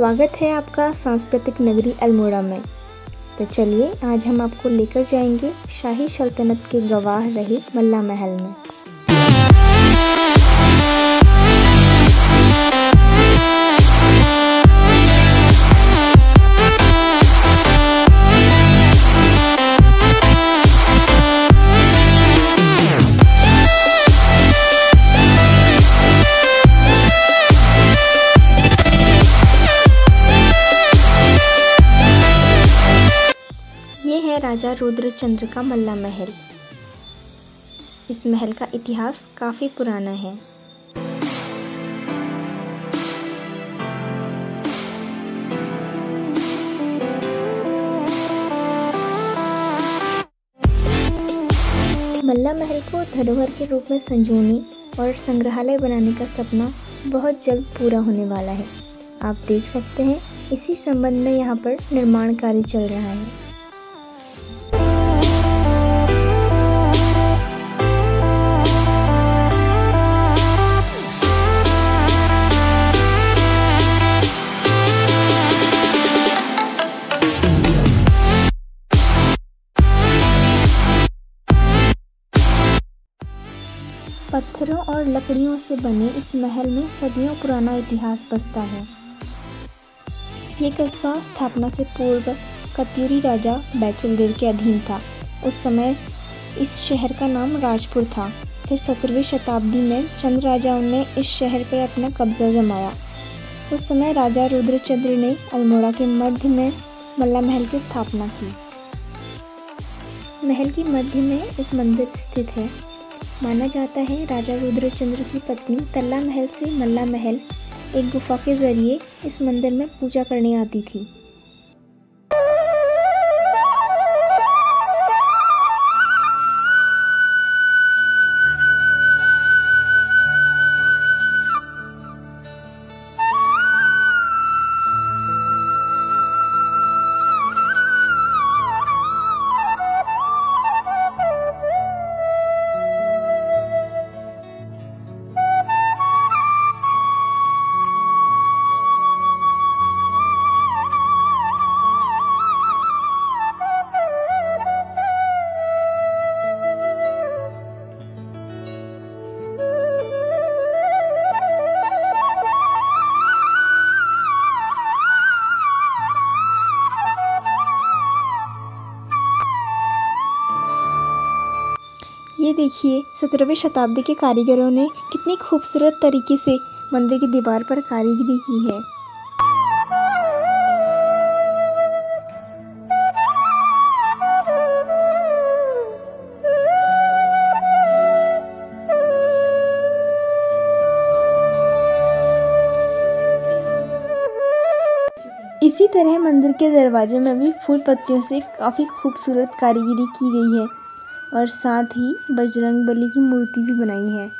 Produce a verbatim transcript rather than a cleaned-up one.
स्वागत है आपका सांस्कृतिक नगरी अल्मोड़ा में। तो चलिए आज हम आपको लेकर जाएंगे शाही सल्तनत के गवाह रहे मल्ला महल में। ये है राजा रुद्रचंद्र का मल्ला महल। इस महल का इतिहास काफी पुराना है। मल्ला महल को धरोहर के रूप में संजोने और संग्रहालय बनाने का सपना बहुत जल्द पूरा होने वाला है। आप देख सकते हैं इसी संबंध में यहाँ पर निर्माण कार्य चल रहा है। पत्थरों और लकड़ियों से बने इस महल में सदियों पुराना इतिहास बसता है। ये कस्बा स्थापना से पूर्व कत्यूरी राजा बैचलदेव के अधीन था। उस समय इस शहर का नाम राजपुर था। फिर सत्रहवीं शताब्दी में चंद राजाओं ने इस शहर पर अपना कब्जा जमाया। उस समय राजा रुद्रचंद्र ने अल्मोड़ा के मध्य में मल्ला महल की स्थापना की। महल के मध्य में एक मंदिर स्थित है। माना जाता है राजा रुद्रचंद्र की पत्नी तल्ला महल से मल्ला महल एक गुफा के जरिए इस मंदिर में पूजा करने आती थी। ये देखिए सत्रहवीं शताब्दी के कारीगरों ने कितनी खूबसूरत तरीके से मंदिर की दीवार पर कारीगरी की है। इसी तरह मंदिर के दरवाजे में भी फूल पत्तियों से काफी खूबसूरत कारीगरी की गई है और साथ ही बजरंगबली की मूर्ति भी बनाई है।